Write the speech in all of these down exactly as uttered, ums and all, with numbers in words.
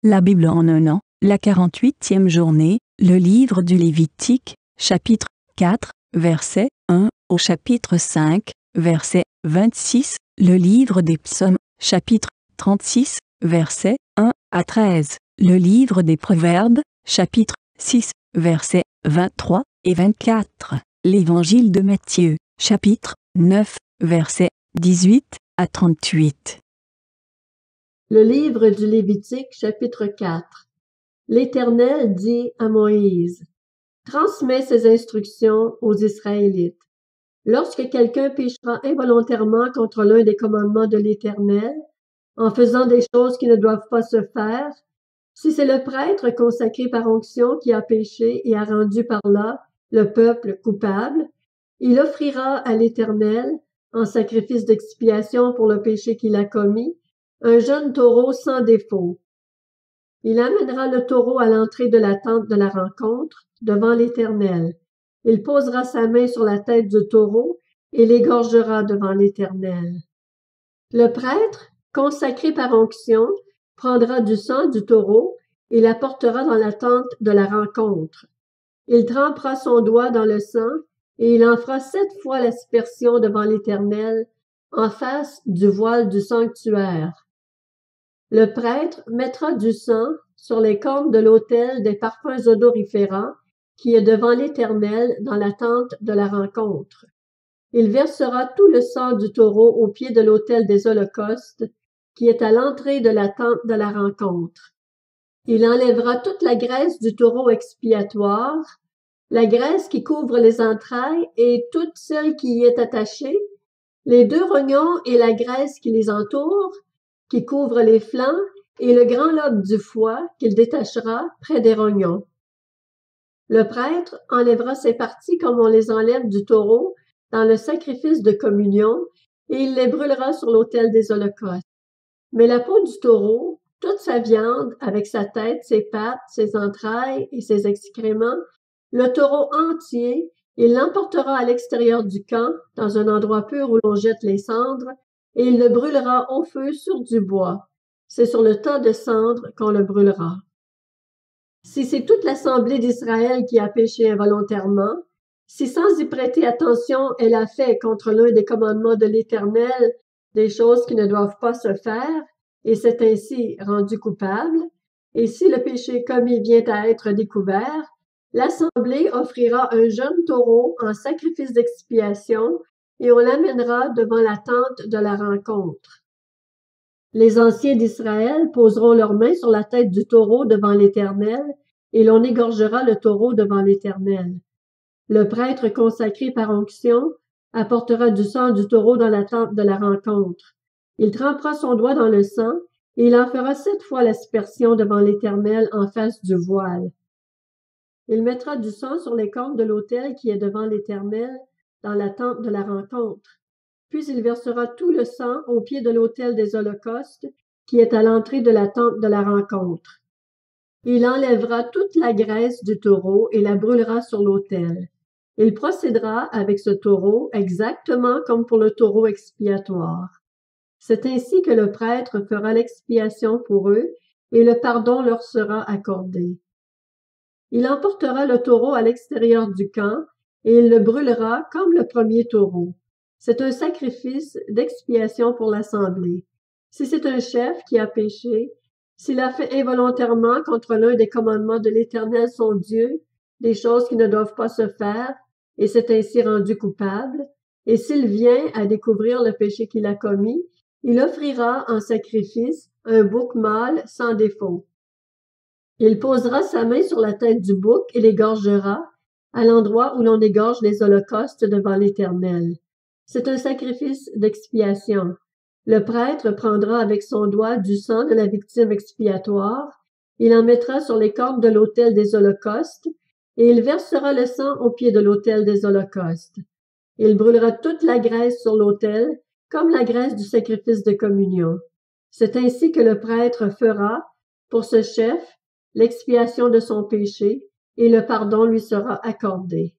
La Bible en un an, la quarante-huitième journée, le livre du Lévitique, chapitre quatre, verset un au chapitre cinq, verset vingt-six, le livre des Psaumes, chapitre trente-six, versets un à treize, le livre des Proverbes, chapitre six, versets vingt-trois et vingt-quatre, l'évangile de Matthieu, chapitre neuf, versets dix-huit à trente-huit. Le livre du Lévitique, chapitre quatre. L'Éternel dit à Moïse: transmets ces instructions aux Israélites. Lorsque quelqu'un péchera involontairement contre l'un des commandements de l'Éternel, en faisant des choses qui ne doivent pas se faire, si c'est le prêtre consacré par onction qui a péché et a rendu par là le peuple coupable, il offrira à l'Éternel, en sacrifice d'expiation pour le péché qu'il a commis, un jeune taureau sans défaut. Il amènera le taureau à l'entrée de la tente de la rencontre, devant l'Éternel. Il posera sa main sur la tête du taureau et l'égorgera devant l'Éternel. Le prêtre, consacré par onction, prendra du sang du taureau et l'apportera dans la tente de la rencontre. Il trempera son doigt dans le sang et il en fera sept fois l'aspersion devant l'Éternel, en face du voile du sanctuaire. Le prêtre mettra du sang sur les cornes de l'autel des parfums odoriférants qui est devant l'Éternel dans la tente de la rencontre. Il versera tout le sang du taureau au pied de l'autel des holocaustes qui est à l'entrée de la tente de la rencontre. Il enlèvera toute la graisse du taureau expiatoire, la graisse qui couvre les entrailles et toute celle qui y est attachée, les deux rognons et la graisse qui les entoure, qui couvre les flancs, et le grand lobe du foie qu'il détachera près des rognons. Le prêtre enlèvera ces parties comme on les enlève du taureau dans le sacrifice de communion, et il les brûlera sur l'autel des holocaustes. Mais la peau du taureau, toute sa viande, avec sa tête, ses pattes, ses entrailles et ses excréments, le taureau entier, il l'emportera à l'extérieur du camp, dans un endroit pur où l'on jette les cendres, et il le brûlera au feu sur du bois. C'est sur le tas de cendres qu'on le brûlera. Si c'est toute l'assemblée d'Israël qui a péché involontairement, si sans y prêter attention elle a fait contre l'un des commandements de l'Éternel des choses qui ne doivent pas se faire, et s'est ainsi rendu coupable, et si le péché commis vient à être découvert, l'assemblée offrira un jeune taureau en sacrifice d'expiation et on l'amènera devant la tente de la rencontre. Les anciens d'Israël poseront leurs mains sur la tête du taureau devant l'Éternel, et l'on égorgera le taureau devant l'Éternel. Le prêtre consacré par onction apportera du sang du taureau dans la tente de la rencontre. Il trempera son doigt dans le sang, et il en fera sept fois l'aspersion devant l'Éternel en face du voile. Il mettra du sang sur les cornes de l'autel qui est devant l'Éternel, dans la tente de la rencontre. Puis il versera tout le sang au pied de l'autel des holocaustes, qui est à l'entrée de la tente de la rencontre. Il enlèvera toute la graisse du taureau et la brûlera sur l'autel. Il procédera avec ce taureau exactement comme pour le taureau expiatoire. C'est ainsi que le prêtre fera l'expiation pour eux, et le pardon leur sera accordé. Il emportera le taureau à l'extérieur du camp, et il le brûlera comme le premier taureau. C'est un sacrifice d'expiation pour l'assemblée. Si c'est un chef qui a péché, s'il a fait involontairement contre l'un des commandements de l'Éternel son Dieu, des choses qui ne doivent pas se faire, et s'est ainsi rendu coupable, et s'il vient à découvrir le péché qu'il a commis, il offrira en sacrifice un bouc mâle sans défaut. Il posera sa main sur la tête du bouc et l'égorgera, à l'endroit où l'on égorge les holocaustes devant l'Éternel. C'est un sacrifice d'expiation. Le prêtre prendra avec son doigt du sang de la victime expiatoire, il en mettra sur les cornes de l'autel des holocaustes, et il versera le sang au pied de l'autel des holocaustes. Il brûlera toute la graisse sur l'autel, comme la graisse du sacrifice de communion. C'est ainsi que le prêtre fera, pour ce chef, l'expiation de son péché, et le pardon lui sera accordé.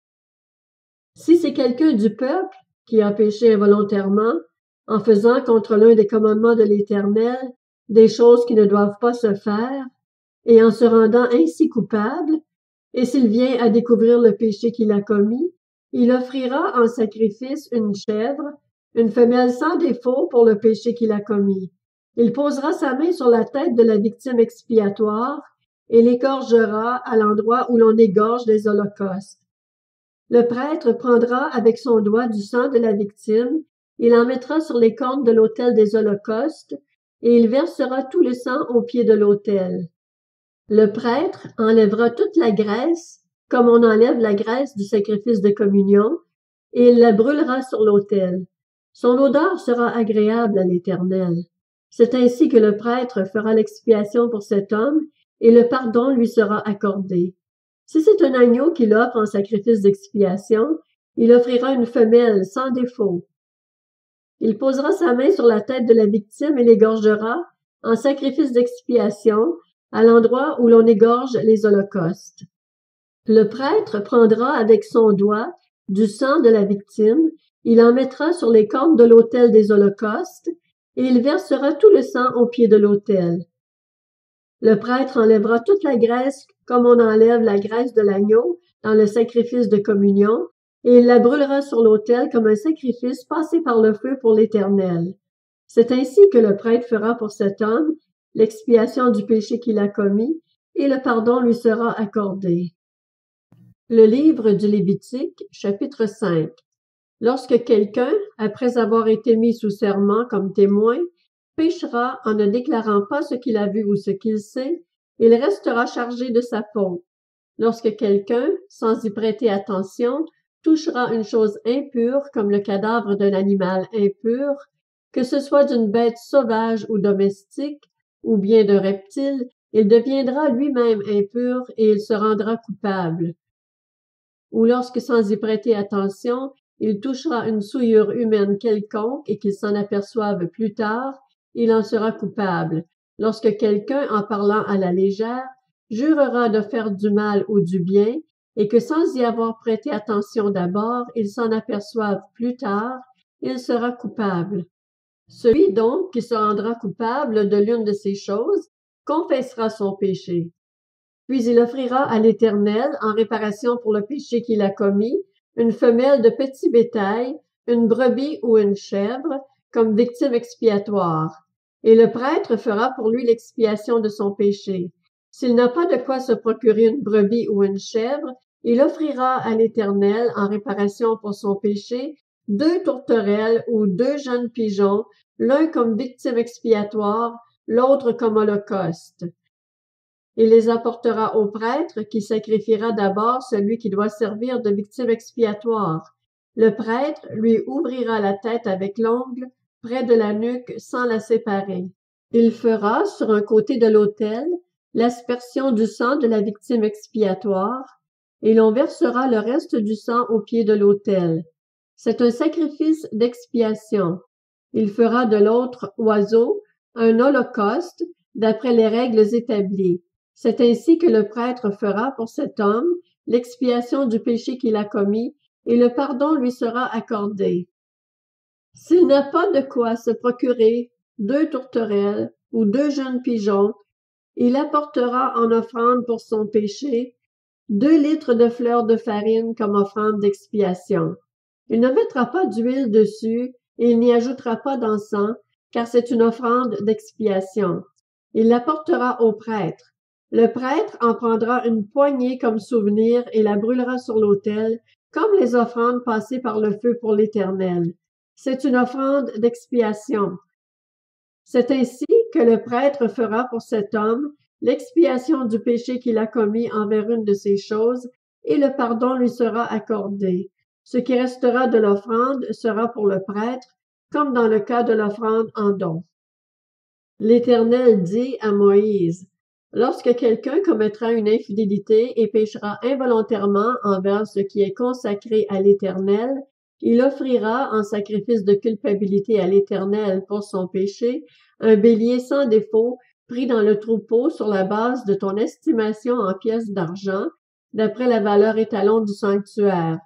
Si c'est quelqu'un du peuple qui a péché involontairement, en faisant contre l'un des commandements de l'Éternel des choses qui ne doivent pas se faire, et en se rendant ainsi coupable, et s'il vient à découvrir le péché qu'il a commis, il offrira en sacrifice une chèvre, une femelle sans défaut pour le péché qu'il a commis. Il posera sa main sur la tête de la victime expiatoire et l'égorgera à l'endroit où l'on égorge les holocaustes. Le prêtre prendra avec son doigt du sang de la victime, il en mettra sur les cornes de l'autel des holocaustes, et il versera tout le sang au pied de l'autel. Le prêtre enlèvera toute la graisse, comme on enlève la graisse du sacrifice de communion, et il la brûlera sur l'autel. Son odeur sera agréable à l'Éternel. C'est ainsi que le prêtre fera l'expiation pour cet homme, et le pardon lui sera accordé. Si c'est un agneau qu'il offre en sacrifice d'expiation, il offrira une femelle sans défaut. Il posera sa main sur la tête de la victime et l'égorgera en sacrifice d'expiation à l'endroit où l'on égorge les holocaustes. Le prêtre prendra avec son doigt du sang de la victime, il en mettra sur les cornes de l'autel des holocaustes, et il versera tout le sang au pied de l'autel. Le prêtre enlèvera toute la graisse comme on enlève la graisse de l'agneau dans le sacrifice de communion, et il la brûlera sur l'autel comme un sacrifice passé par le feu pour l'Éternel. C'est ainsi que le prêtre fera pour cet homme l'expiation du péché qu'il a commis, et le pardon lui sera accordé. Le livre du Lévitique, chapitre cinq. Lorsque quelqu'un, après avoir été mis sous serment comme témoin, péchera en ne déclarant pas ce qu'il a vu ou ce qu'il sait, il restera chargé de sa faute. Lorsque quelqu'un, sans y prêter attention, touchera une chose impure comme le cadavre d'un animal impur, que ce soit d'une bête sauvage ou domestique, ou bien d'un reptile, il deviendra lui-même impur et il se rendra coupable. Ou lorsque, sans y prêter attention, il touchera une souillure humaine quelconque et qu'il s'en aperçoive plus tard, il en sera coupable. Lorsque quelqu'un, en parlant à la légère, jurera de faire du mal ou du bien, et que sans y avoir prêté attention d'abord, il s'en aperçoive plus tard, il sera coupable. Celui donc qui se rendra coupable de l'une de ces choses confessera son péché. Puis il offrira à l'Éternel, en réparation pour le péché qu'il a commis, une femelle de petit bétail, une brebis ou une chèvre, comme victime expiatoire. Et le prêtre fera pour lui l'expiation de son péché. S'il n'a pas de quoi se procurer une brebis ou une chèvre, il offrira à l'Éternel, en réparation pour son péché, deux tourterelles ou deux jeunes pigeons, l'un comme victime expiatoire, l'autre comme holocauste. Il les apportera au prêtre, qui sacrifiera d'abord celui qui doit servir de victime expiatoire. Le prêtre lui ouvrira la tête avec l'ongle, près de la nuque, sans la séparer. Il fera, sur un côté de l'autel, l'aspersion du sang de la victime expiatoire, et l'on versera le reste du sang au pied de l'autel. C'est un sacrifice d'expiation. Il fera de l'autre oiseau un holocauste, d'après les règles établies. C'est ainsi que le prêtre fera pour cet homme l'expiation du péché qu'il a commis, et le pardon lui sera accordé. S'il n'a pas de quoi se procurer deux tourterelles ou deux jeunes pigeons, il apportera en offrande pour son péché deux litres de fleur de farine comme offrande d'expiation. Il ne mettra pas d'huile dessus et il n'y ajoutera pas d'encens, car c'est une offrande d'expiation. Il l'apportera au prêtre. Le prêtre en prendra une poignée comme souvenir et la brûlera sur l'autel, comme les offrandes passées par le feu pour l'Éternel. C'est une offrande d'expiation. C'est ainsi que le prêtre fera pour cet homme l'expiation du péché qu'il a commis envers une de ces choses, et le pardon lui sera accordé. Ce qui restera de l'offrande sera pour le prêtre, comme dans le cas de l'offrande en don. L'Éternel dit à Moïse: lorsque quelqu'un commettra une infidélité et péchera involontairement envers ce qui est consacré à l'Éternel, il offrira en sacrifice de culpabilité à l'Éternel pour son péché un bélier sans défaut pris dans le troupeau sur la base de ton estimation en pièces d'argent, d'après la valeur étalon du sanctuaire.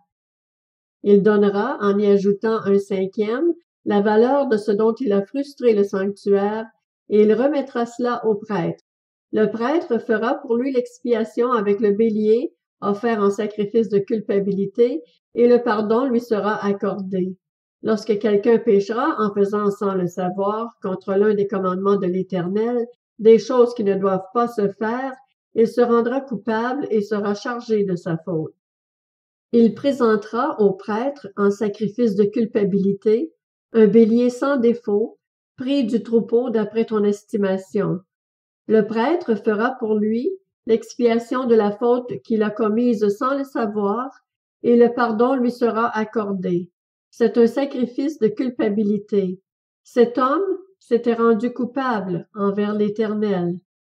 Il donnera, en y ajoutant un cinquième, la valeur de ce dont il a frustré le sanctuaire, et il remettra cela au prêtre. Le prêtre fera pour lui l'expiation avec le bélier offert en sacrifice de culpabilité, et le pardon lui sera accordé. Lorsque quelqu'un péchera en faisant sans le savoir contre l'un des commandements de l'Éternel, des choses qui ne doivent pas se faire, il se rendra coupable et sera chargé de sa faute. Il présentera au prêtre en sacrifice de culpabilité un bélier sans défaut, pris du troupeau d'après ton estimation. Le prêtre fera pour lui l'expiation de la faute qu'il a commise sans le savoir, et le pardon lui sera accordé. C'est un sacrifice de culpabilité. Cet homme s'était rendu coupable envers l'Éternel.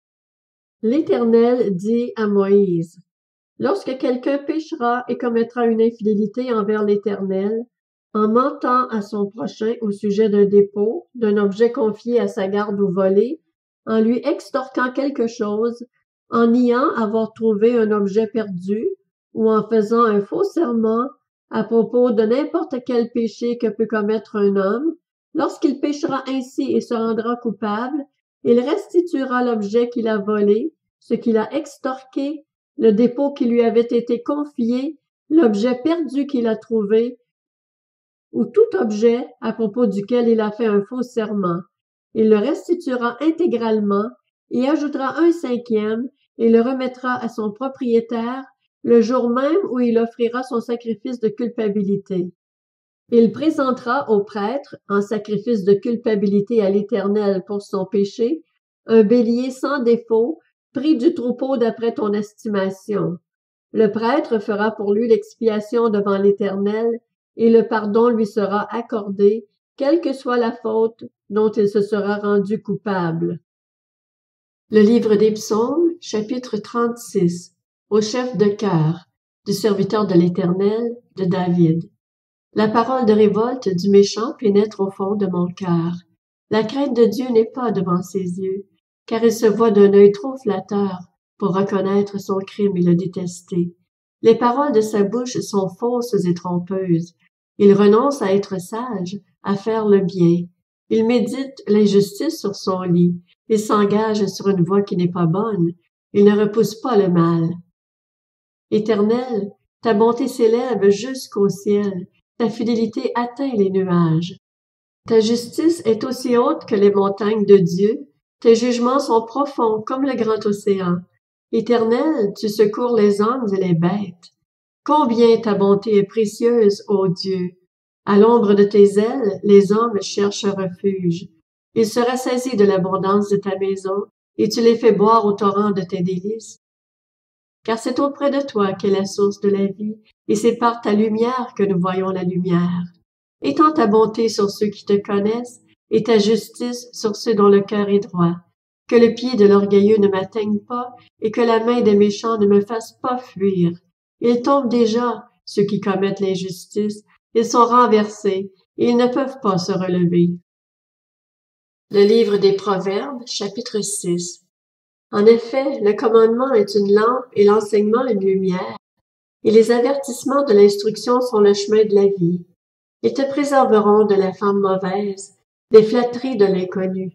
L'Éternel dit à Moïse: Lorsque quelqu'un péchera et commettra une infidélité envers l'Éternel, en mentant à son prochain au sujet d'un dépôt, d'un objet confié à sa garde ou volé, en lui extorquant quelque chose, en niant avoir trouvé un objet perdu, ou en faisant un faux serment à propos de n'importe quel péché que peut commettre un homme, lorsqu'il péchera ainsi et se rendra coupable, il restituera l'objet qu'il a volé, ce qu'il a extorqué, le dépôt qui lui avait été confié, l'objet perdu qu'il a trouvé, ou tout objet à propos duquel il a fait un faux serment. Il le restituera intégralement et ajoutera un cinquième et le remettra à son propriétaire le jour même où il offrira son sacrifice de culpabilité. Il présentera au prêtre, en sacrifice de culpabilité à l'Éternel pour son péché, un bélier sans défaut, pris du troupeau d'après ton estimation. Le prêtre fera pour lui l'expiation devant l'Éternel, et le pardon lui sera accordé, quelle que soit la faute dont il se sera rendu coupable. Le livre des Psaumes, chapitre trente-six, au chef de chœur, du serviteur de l'Éternel, de David. La parole de révolte du méchant pénètre au fond de mon cœur. La crainte de Dieu n'est pas devant ses yeux, car il se voit d'un œil trop flatteur pour reconnaître son crime et le détester. Les paroles de sa bouche sont fausses et trompeuses. Il renonce à être sage, à faire le bien. Il médite l'injustice sur son lit. Il s'engage sur une voie qui n'est pas bonne. Il ne repousse pas le mal. Éternel, ta bonté s'élève jusqu'au ciel. Ta fidélité atteint les nuages. Ta justice est aussi haute que les montagnes de Dieu. Tes jugements sont profonds comme le grand océan. Éternel, tu secours les hommes et les bêtes. Combien ta bonté est précieuse, ô Dieu! À l'ombre de tes ailes, les hommes cherchent refuge. Ils se rassasient de l'abondance de ta maison, et tu les fais boire au torrent de tes délices. Car c'est auprès de toi qu'est la source de la vie, et c'est par ta lumière que nous voyons la lumière. Étends ta bonté sur ceux qui te connaissent, et ta justice sur ceux dont le cœur est droit. Que le pied de l'orgueilleux ne m'atteigne pas, et que la main des méchants ne me fasse pas fuir. Ils tombent déjà, ceux qui commettent l'injustice, ils sont renversés, et ils ne peuvent pas se relever. Le livre des Proverbes, chapitre six. En effet, le commandement est une lampe et l'enseignement une lumière, et les avertissements de l'instruction sont le chemin de la vie. Ils te préserveront de la femme mauvaise, des flatteries de l'inconnu.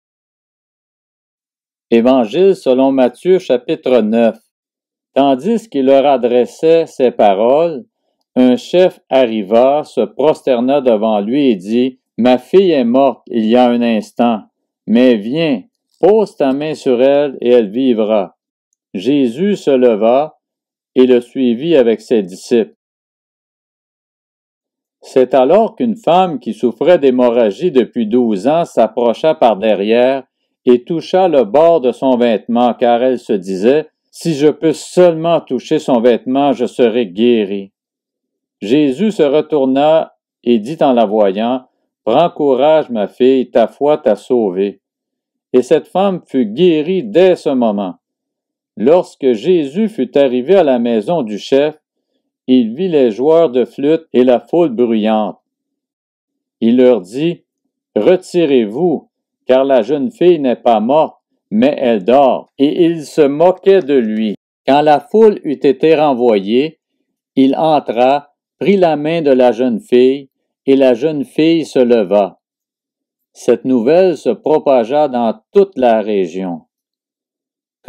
Évangile selon Matthieu, chapitre neuf. Tandis qu'il leur adressait ces paroles, un chef arriva, se prosterna devant lui et dit: « Ma fille est morte il y a un instant, mais viens, pose ta main sur elle et elle vivra. » Jésus se leva et le suivit avec ses disciples. C'est alors qu'une femme qui souffrait d'hémorragie depuis douze ans s'approcha par derrière et toucha le bord de son vêtement, car elle se disait: « Si je peux seulement toucher son vêtement, je serai guérie. » Jésus se retourna et dit en la voyant: « Prends courage, ma fille, ta foi t'a sauvée. » Et cette femme fut guérie dès ce moment. Lorsque Jésus fut arrivé à la maison du chef, il vit les joueurs de flûte et la foule bruyante. Il leur dit: « Retirez-vous, car la jeune fille n'est pas morte, mais elle dort. » Et il se moquait de lui. Quand la foule eut été renvoyée, il entra, prit la main de la jeune fille, et la jeune fille se leva. Cette nouvelle se propagea dans toute la région.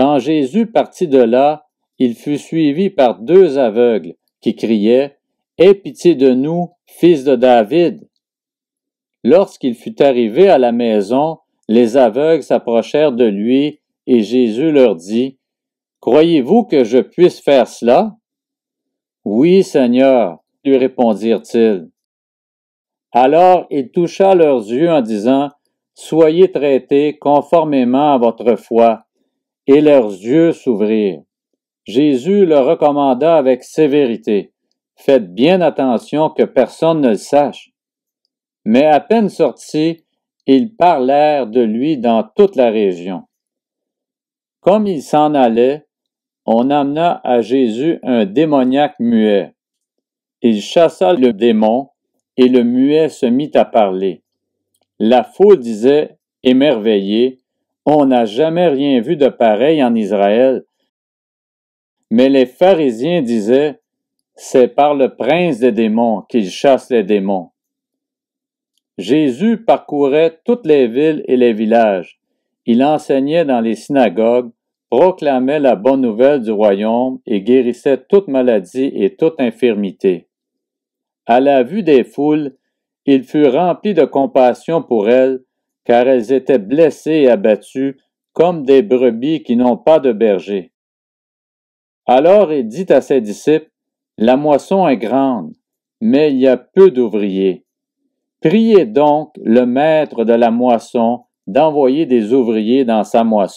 Quand Jésus partit de là, il fut suivi par deux aveugles qui criaient « Aie pitié de nous, fils de David !» Lorsqu'il fut arrivé à la maison, les aveugles s'approchèrent de lui et Jésus leur dit « Croyez-vous que je puisse faire cela? » « Oui, Seigneur, lui répondirent-ils. Alors il toucha leurs yeux en disant « Soyez traités conformément à votre foi. » Et leurs yeux s'ouvrirent. Jésus leur recommanda avec sévérité « Faites bien attention que personne ne le sache. » Mais à peine sortis, ils parlèrent de lui dans toute la région. Comme il s'en allait, on amena à Jésus un démoniaque muet. Il chassa le démon, et le muet se mit à parler. La foule disait, émerveillée, « On n'a jamais rien vu de pareil en Israël. » Mais les pharisiens disaient, « C'est par le prince des démons qu'il chasse les démons. » Jésus parcourait toutes les villes et les villages. Il enseignait dans les synagogues, proclamait la bonne nouvelle du royaume et guérissait toute maladie et toute infirmité. À la vue des foules, il fut rempli de compassion pour elles, car elles étaient blessées et abattues comme des brebis qui n'ont pas de berger. Alors il dit à ses disciples, « La moisson est grande, mais il y a peu d'ouvriers. Priez donc le maître de la moisson d'envoyer des ouvriers dans sa moisson. »